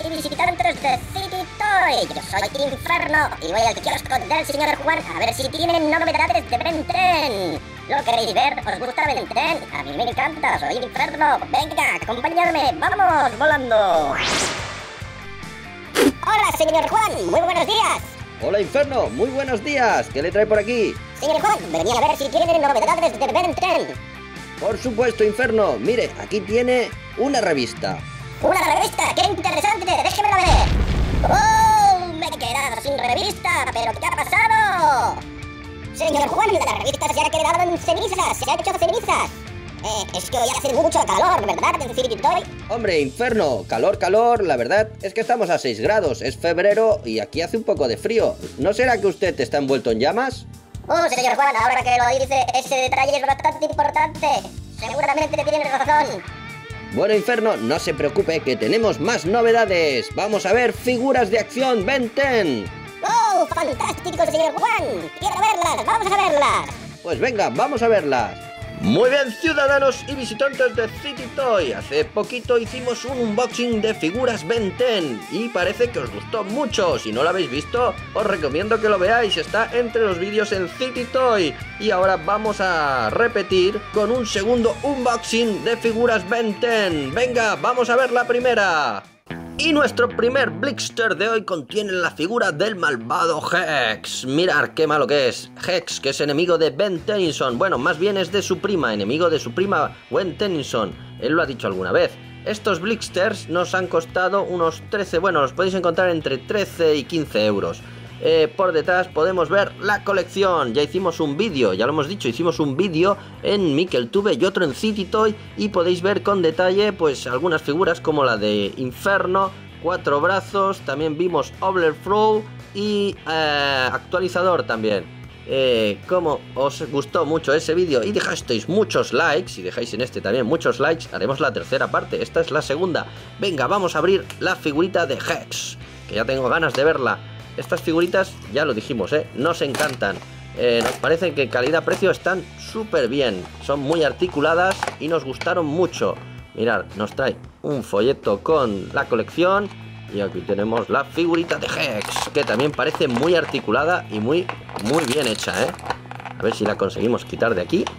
y visitantes de City Toy. Yo soy Inferno y voy al kiosco del señor Juan a ver si tienen novedades de Ben 10. ¿Lo queréis ver? ¿Os gusta Ben 10? A mí me encanta, soy Inferno. Venga, acompañadme, vamos volando. Hola, señor Juan, muy buenos días. Hola, Inferno, muy buenos días. ¿Qué le trae por aquí? Señor Juan, venía a ver si tienen novedades de Ben 10. Por supuesto, Inferno. Mire, aquí tiene una revista. ¡Una revista! ¡Qué interesante! ¡Déjeme ver! ¡Oh! Me he quedado sin revista. ¿Pero qué ha pasado? Señor Juan, la revista se ha quedado en cenizas. Se ha hecho cenizas. Es que hoy hace mucho calor, ¿verdad? En City Toy. Hombre, Inferno, calor. La verdad es que estamos a 6 grados. Es febrero y aquí hace un poco de frío. ¿No será que usted está envuelto en llamas? Oh, señor Juan, ahora que lo dice, ese detalle es bastante importante. Seguramente tiene razón. Bueno, Inferno, no se preocupe que tenemos más novedades. Vamos a ver figuras de acción Ben 10. ¡Oh, fantástico, señor Juan! ¡Quiero verlas! ¡Vamos a verlas! Pues venga, vamos a verlas. Muy bien, ciudadanos y visitantes de City Toy. Hace poquito hicimos un unboxing de figuras Ben 10 y parece que os gustó mucho. Si no lo habéis visto, os recomiendo que lo veáis. Está entre los vídeos en City Toy. Y ahora vamos a repetir con un segundo unboxing de figuras Ben 10. Venga, vamos a ver la primera. Y nuestro primer blister de hoy contiene la figura del malvado Hex. Mirad qué malo que es. Hex, que es enemigo de Ben Tennyson. Bueno, más bien es de su prima, enemigo de su prima Gwen Tennyson. Él lo ha dicho alguna vez. Estos blisters nos han costado unos 13, bueno, los podéis encontrar entre 13 y 15 euros. Por detrás podemos ver la colección. Ya hicimos un vídeo, ya lo hemos dicho, hicimos un vídeo en MikelTube y otro en City Toy y podéis ver con detalle pues algunas figuras como la de Inferno, 4 brazos, también vimos Overflow y actualizador también. Como os gustó mucho ese vídeo y dejasteis muchos likes, y dejáis en este también muchos likes, haremos la tercera parte. Esta es la segunda. Venga, vamos a abrir la figurita de Hex, que ya tengo ganas de verla. Estas figuritas, ya lo dijimos, nos encantan. Nos parece que calidad-precio están súper bien. Son muy articuladas y nos gustaron mucho. Mirad, nos trae un folleto con la colección. Y aquí tenemos la figurita de Hex, que también parece muy articulada y muy bien hecha, A ver si la conseguimos quitar de aquí.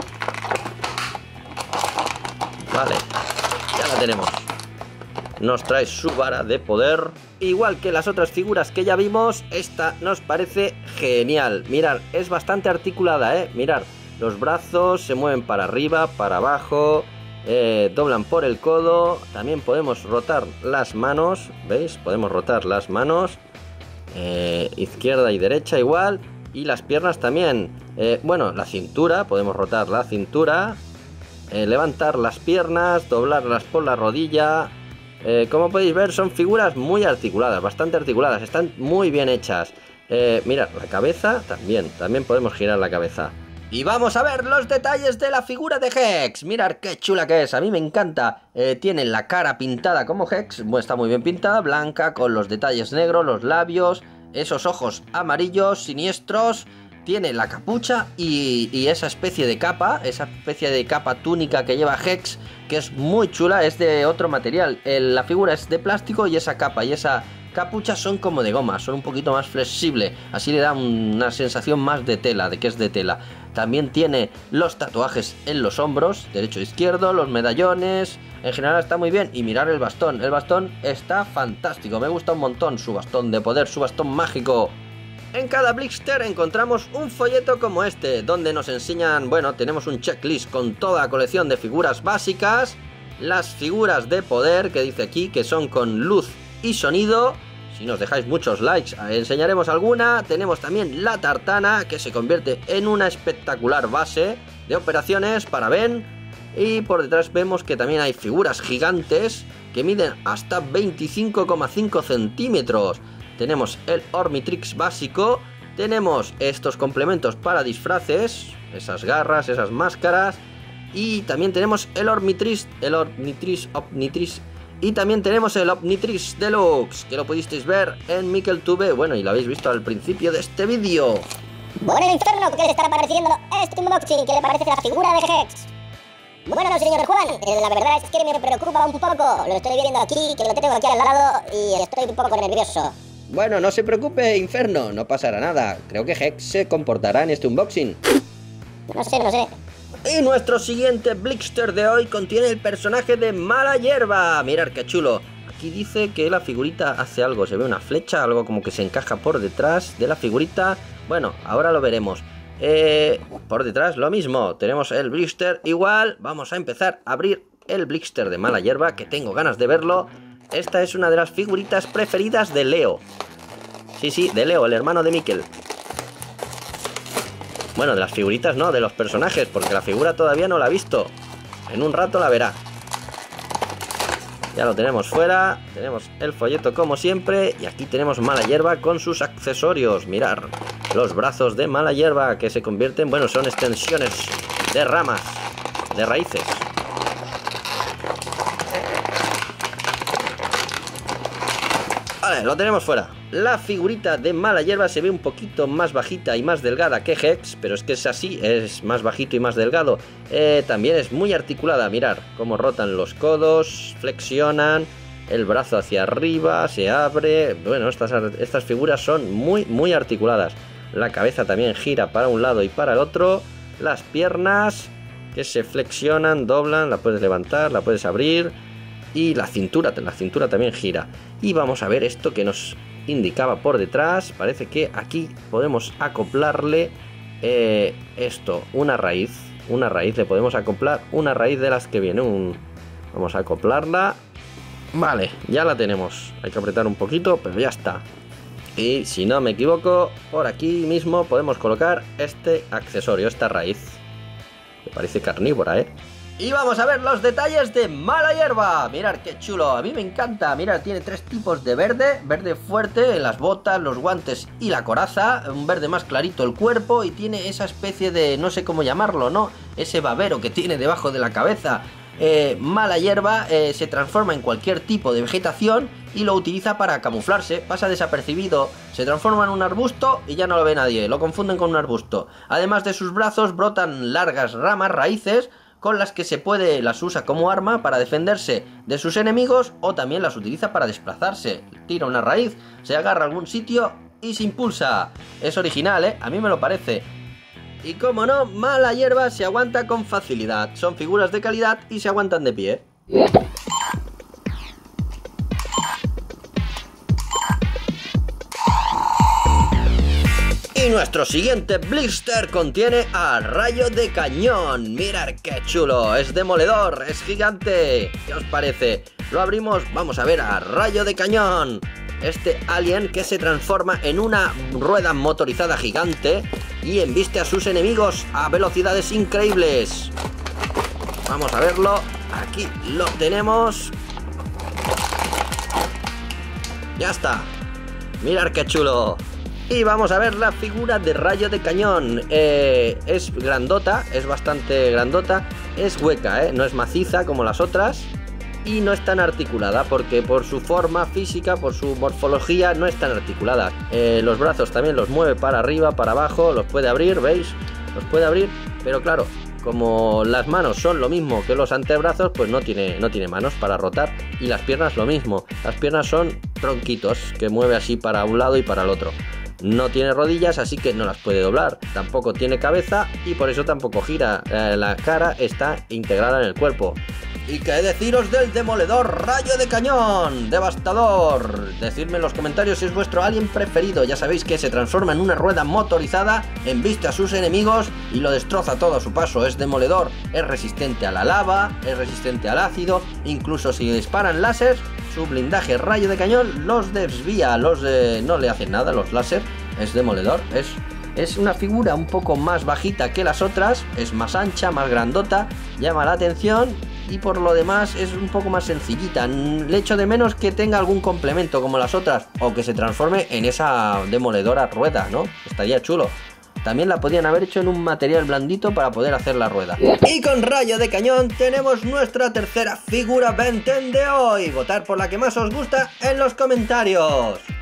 Vale, ya la tenemos. Nos trae su vara de poder. Igual que las otras figuras que ya vimos, esta nos parece genial. Mirad, es bastante articulada, Mirad, los brazos se mueven para arriba, para abajo, doblan por el codo. También podemos rotar las manos, ¿veis? Podemos rotar las manos, izquierda y derecha igual. Y las piernas también. Bueno, la cintura, podemos rotar la cintura, levantar las piernas, doblarlas por la rodilla. Como podéis ver, son figuras muy articuladas, bastante articuladas, están muy bien hechas. Mirad, la cabeza también podemos girar la cabeza. Y vamos a ver los detalles de la figura de Hex. Mirad qué chula que es, a mí me encanta. Tiene la cara pintada como Hex, está muy bien pintada, blanca, con los detalles negros, los labios, esos ojos amarillos, siniestros. Tiene la capucha y esa especie de capa túnica que lleva Hex, que es muy chula, es de otro material. La figura es de plástico y esa capa y esa capucha son como de goma, son un poquito más flexible, así le da una sensación más de tela, de que es de tela. También tiene los tatuajes en los hombros, derecho e izquierdo, los medallones, en general está muy bien. Y mirar el bastón está fantástico, me gusta un montón su bastón de poder, su bastón mágico. En cada blister encontramos un folleto como este, donde nos enseñan, bueno, tenemos un checklist con toda la colección de figuras básicas, las figuras de poder que dice aquí, que son con luz y sonido. Si nos dejáis muchos likes, enseñaremos alguna. Tenemos también la tartana, que se convierte en una espectacular base de operaciones para Ben. Y por detrás vemos que también hay figuras gigantes que miden hasta 25,5 centímetros. Tenemos el Omnitrix básico, tenemos estos complementos para disfraces, esas garras, esas máscaras, y también tenemos el Omnitrix, y también tenemos el Omnitrix Deluxe, que lo pudisteis ver en MikelTube, bueno, y lo habéis visto al principio de este vídeo. Bueno, Inferno, ¿qué le estará pareciendo este unboxing? ¿Qué le parece la figura de Hex? Bueno, señor Juan, la verdad es que me preocupa un poco. Lo estoy viendo aquí, que lo tengo aquí al lado y estoy un poco nervioso. Bueno, no se preocupe, Inferno, no pasará nada. Creo que Hex se comportará en este unboxing. No sé. Y nuestro siguiente blister de hoy contiene el personaje de Mala Hierba. Mirad qué chulo. Aquí dice que la figurita hace algo. Se ve una flecha, algo como que se encaja por detrás de la figurita. Bueno, ahora lo veremos. Por detrás lo mismo. Tenemos el blister igual. Vamos a empezar a abrir el blister de Mala Hierba, que tengo ganas de verlo. Esta es una de las figuritas preferidas de Leo. Sí, de Leo, el hermano de Mikkel. Bueno, de las figuritas no, de los personajes, porque la figura todavía no la ha visto. En un rato la verá. Ya lo tenemos fuera. Tenemos el folleto como siempre. Y aquí tenemos Mala Hierba con sus accesorios. Mirad, los brazos de Mala Hierba que se convierten, bueno, son extensiones de ramas, de raíces. Vale, lo tenemos fuera. La figurita de Mala Hierba se ve un poquito más bajita y más delgada que Hex, pero es que es así, es más bajito y más delgado. También es muy articulada, mirad cómo rotan los codos, flexionan, el brazo hacia arriba, se abre. Bueno, estas figuras son muy articuladas. La cabeza también gira para un lado y para el otro. Las piernas que se flexionan, doblan, la puedes levantar, la puedes abrir. Y la cintura también gira. Y vamos a ver esto que nos indicaba por detrás. Parece que aquí podemos acoplarle una raíz. Le podemos acoplar una raíz de las que viene. Vamos a acoplarla. Vale, ya la tenemos. Hay que apretar un poquito, pero ya está. Y si no me equivoco, por aquí mismo podemos colocar este accesorio, esta raíz. Que parece carnívora, Y vamos a ver los detalles de Mala Hierba. Mirad qué chulo, a mí me encanta. Mirad, tiene 3 tipos de verde. Verde fuerte en las botas, los guantes y la coraza. Un verde más clarito el cuerpo. Y tiene esa especie de, no sé cómo llamarlo, ¿no? Ese babero que tiene debajo de la cabeza. Mala Hierba se transforma en cualquier tipo de vegetación y lo utiliza para camuflarse. Pasa desapercibido, se transforma en un arbusto y ya no lo ve nadie. Lo confunden con un arbusto. Además de sus brazos brotan largas ramas, raíces, con las que las usa como arma para defenderse de sus enemigos, o también las utiliza para desplazarse. Tira una raíz, se agarra a algún sitio y se impulsa. Es original, a mí me lo parece. Y como no, Mala Hierba se aguanta con facilidad. Son figuras de calidad y se aguantan de pie. Y nuestro siguiente blister contiene a Rayo de Cañón. Mirad qué chulo, es demoledor, es gigante. ¿Qué os parece? Lo abrimos, vamos a ver a Rayo de Cañón. Este alien que se transforma en una rueda motorizada gigante y embiste a sus enemigos a velocidades increíbles. Vamos a verlo, aquí lo tenemos. Ya está. Mirad qué chulo. Y vamos a ver la figura de Rayo de Cañón. Es grandota, es bastante grandota. Es hueca, no es maciza como las otras. Y no es tan articulada, porque por su forma física, por su morfología, no es tan articulada. Los brazos también los mueve para arriba, para abajo. Los puede abrir, ¿veis? Los puede abrir, pero claro, como las manos son lo mismo que los antebrazos, pues no tiene manos para rotar. Y las piernas lo mismo. Las piernas son tronquitos que mueve así para un lado y para el otro. No tiene rodillas, así que no las puede doblar. Tampoco tiene cabeza y por eso tampoco gira. La cara está integrada en el cuerpo. ¿Y qué deciros del demoledor Rayo de Cañón? ¡Devastador! Decidme en los comentarios si es vuestro alien preferido. Ya sabéis que se transforma en una rueda motorizada, embiste a sus enemigos y lo destroza todo a su paso. Es demoledor, es resistente a la lava, es resistente al ácido. Incluso si disparan láser, su blindaje Rayo de Cañón los desvía. No le hacen nada los láser. Es demoledor, es una figura un poco más bajita que las otras. Es más ancha, más grandota, llama la atención. Y por lo demás es un poco más sencillita. Le echo de menos que tenga algún complemento como las otras, o que se transforme en esa demoledora rueda, ¿no? Estaría chulo. También la podían haber hecho en un material blandito para poder hacer la rueda. Y con Rayo de Cañón tenemos nuestra tercera figura Ben 10 de hoy. Votar por la que más os gusta en los comentarios.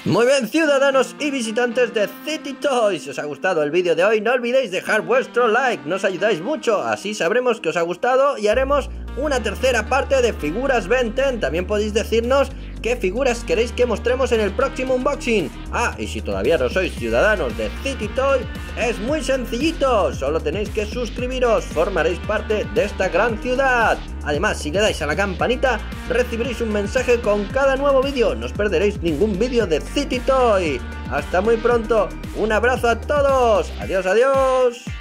Muy bien, ciudadanos y visitantes de City Toys, si os ha gustado el vídeo de hoy no olvidéis dejar vuestro like, nos ayudáis mucho, así sabremos que os ha gustado y haremos una tercera parte de figuras Ben 10. También podéis decirnos qué figuras queréis que mostremos en el próximo unboxing. Y si todavía no sois ciudadanos de City Toy, es muy sencillito, solo tenéis que suscribiros, formaréis parte de esta gran ciudad. Además, si le dais a la campanita, recibiréis un mensaje con cada nuevo vídeo, no os perderéis ningún vídeo de City Toy. Hasta muy pronto, un abrazo a todos, adiós, adiós.